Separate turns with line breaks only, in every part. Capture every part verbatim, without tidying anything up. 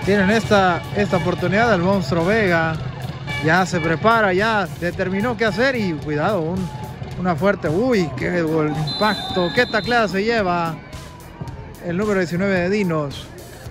tienen esta, esta oportunidad. El monstruo Vega ya se prepara, ya determinó qué hacer y cuidado, un, una fuerte, uy, qué gol, impacto, qué tacleada se lleva el número diecinueve de Dinos.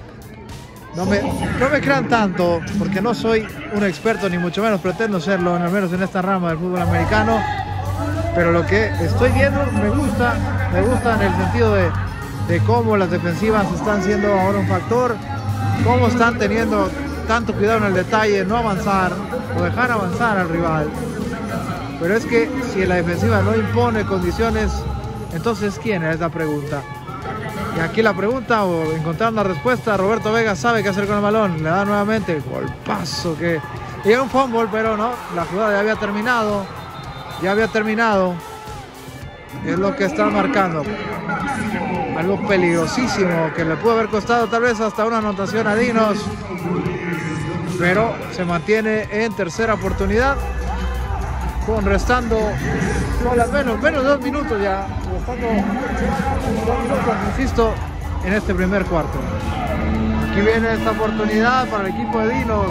No me, no me crean tanto, porque no soy un experto, ni mucho menos pretendo serlo, al menos en esta rama del fútbol americano. Pero lo que estoy viendo me gusta, me gusta en el sentido de, de cómo las defensivas están siendo ahora un factor, cómo están teniendo tanto cuidado en el detalle, no avanzar o dejar avanzar al rival. Pero es que si la defensiva no impone condiciones, entonces ¿quién es la pregunta? Y aquí la pregunta, o encontrar la respuesta, Roberto Vega sabe qué hacer con el balón, le da nuevamente golpazo que llega un fumble, pero no, la jugada ya había terminado, ya había terminado, es lo que están marcando, algo peligrosísimo que le pudo haber costado tal vez hasta una anotación a Dinos, pero se mantiene en tercera oportunidad, con restando solo menos, menos de dos minutos ya, restando dos minutos, insisto, en este primer cuarto. Aquí viene esta oportunidad para el equipo de Dinos,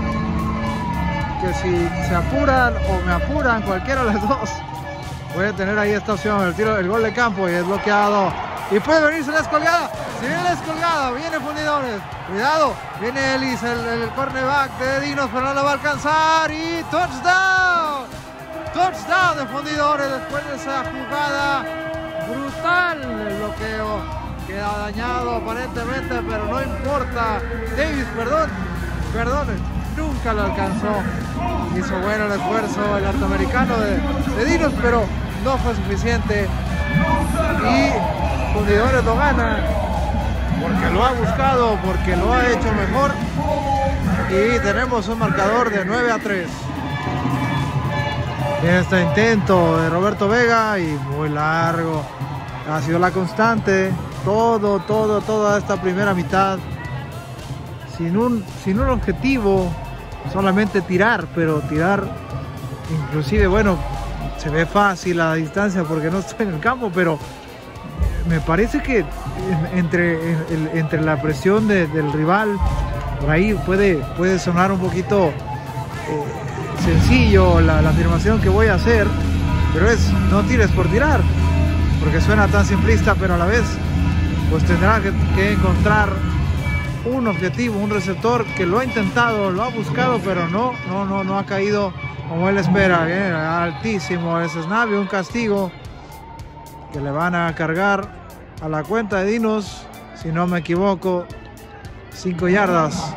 que si se apuran o me apuran, cualquiera de las dos, voy a tener ahí esta opción, el tiro, el gol de campo, y es bloqueado, y puede venirse la descolgada, si viene la descolgada, viene Fundidores, cuidado, viene Ellis, el, el cornerback de Dinos, pero no la va a alcanzar, y touchdown, touchdown de Fundidores después de esa jugada brutal, el bloqueo queda dañado aparentemente, pero no importa, Davis, perdón, perdón, nunca lo alcanzó, hizo bueno el esfuerzo el norteamericano de, de Dinos, pero no fue suficiente, y Fundidores lo gana, porque lo ha buscado, porque lo ha hecho mejor, y tenemos un marcador de nueve a tres. Este intento de Roberto Vega, y muy largo, ha sido la constante, todo, todo, toda esta primera mitad, sin un, sin un objetivo, solamente tirar, pero tirar, inclusive, bueno, se ve fácil a la distancia porque no estoy en el campo, pero me parece que entre, entre la presión de, del rival, por ahí puede, puede sonar un poquito eh, sencillo la, la afirmación que voy a hacer, pero es no tires por tirar, porque suena tan simplista, pero a la vez pues tendrá que, que encontrar un objetivo, un receptor que lo ha intentado, lo ha buscado, pero no, no, no, no ha caído como él espera. Bien, altísimo ese snap, un castigo que le van a cargar a la cuenta de Dinos, si no me equivoco, cinco yardas.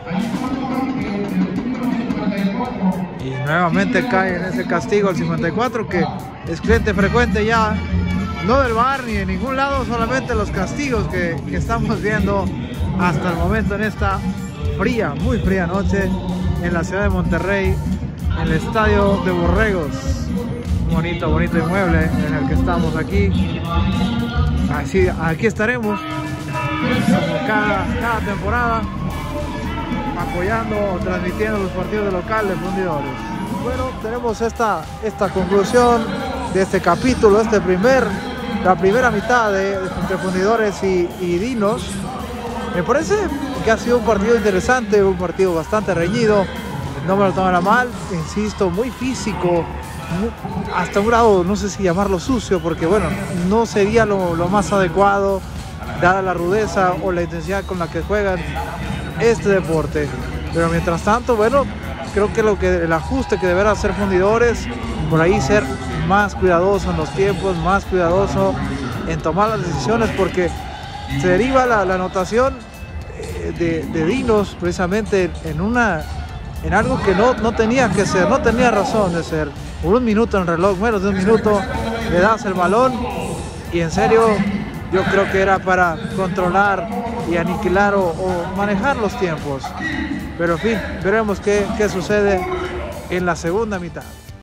Y nuevamente cae en ese castigo el cincuenta y cuatro, que es cliente frecuente ya, no del V A R ni de ningún lado, solamente los castigos que, que estamos viendo hasta el momento en esta fría, muy fría noche en la ciudad de Monterrey, en el estadio de Borregos. Un bonito, bonito inmueble en el que estamos aquí. Así, aquí estaremos como cada, cada temporada, apoyando o transmitiendo los partidos de local de Fundidores. Bueno, tenemos esta, esta conclusión de este capítulo, este primer, la primera mitad de, de entre Fundidores y, y Dinos. Me parece que ha sido un partido interesante, un partido bastante reñido, no me lo toman a mal, insisto, muy físico, muy, hasta un grado, no sé si llamarlo sucio, porque bueno, no sería lo, lo más adecuado, dada la rudeza o la intensidad con la que juegan este deporte. Pero mientras tanto, bueno, creo que, lo que el ajuste que deberá hacer Fundidores, por ahí ser más cuidadoso en los tiempos, más cuidadoso en tomar las decisiones, porque se deriva la, la anotación de, de Dinos precisamente en una en algo que no, no tenía que ser, no tenía razón de ser. Por un minuto en el reloj, menos de un minuto, le das el balón y en serio yo creo que era para controlar y aniquilar o, o manejar los tiempos. Pero en fin, veremos qué, qué sucede en la segunda mitad.